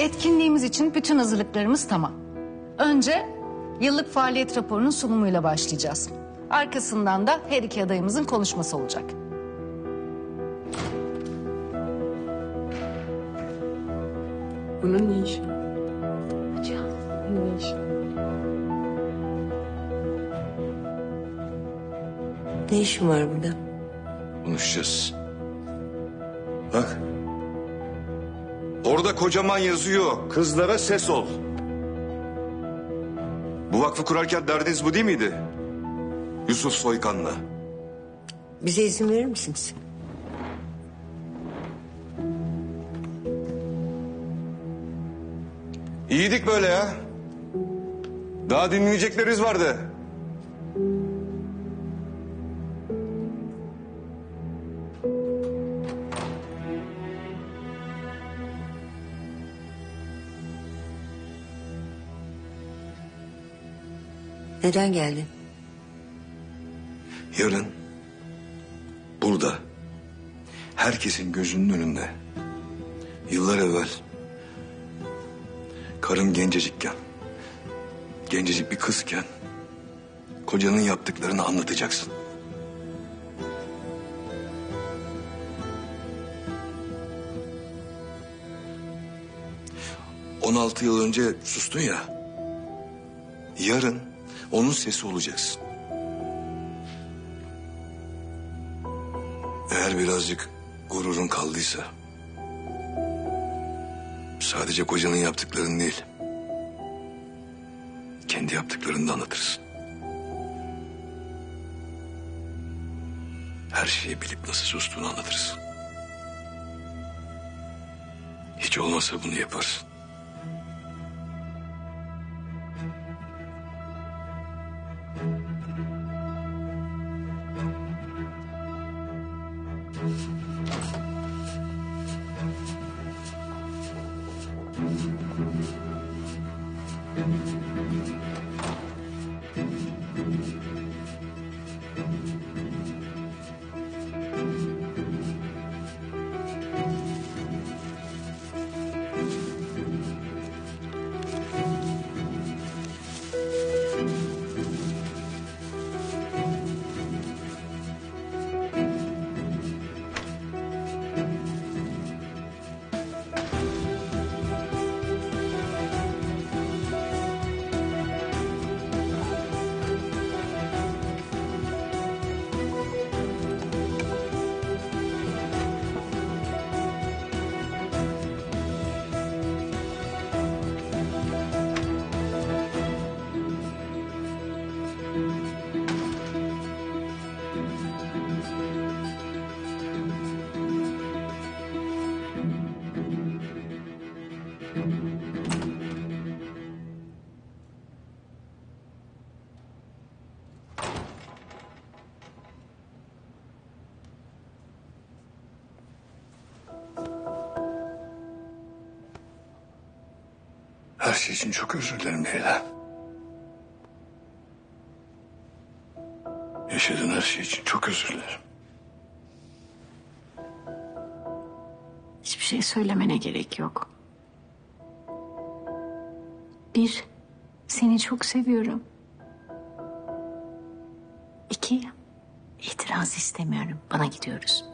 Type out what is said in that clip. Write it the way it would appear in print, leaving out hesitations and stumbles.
Etkinliğimiz için bütün hazırlıklarımız tamam. Önce yıllık faaliyet raporunun sunumuyla başlayacağız. Arkasından da her iki adayımızın konuşması olacak. Bunun ne işi? Ne işi? Ne işin var burada? Konuşacağız. Bak. Orada kocaman yazıyor. Kızlara ses ol. Bu vakfı kurarken derdiniz bu değil miydi? Yusuf Soykan'la. Bize izin verir misiniz? İyiydik böyle ya. Daha dinleyecekleriniz vardı. Neden geldin? Yarın burada herkesin gözünün önünde yıllar evvel karım gencecikken, gencecik bir kızken kocanın yaptıklarını anlatacaksın. ...16 yıl önce sustun ya... ...yarın onun sesi olacaksın. Eğer birazcık gururun kaldıysa... ...sadece kocanın yaptıklarını değil... ...kendi yaptıklarını da anlatırsın. Her şeyi bilip nasıl sustuğunu anlatırsın. Hiç olmazsa bunu yaparsın. Her şey için çok özür dilerim Leyla. Yaşadığın her şey için çok özür dilerim. Hiçbir şey söylemene gerek yok. Bir, seni çok seviyorum. İki, itiraz istemiyorum. Bana gidiyoruz.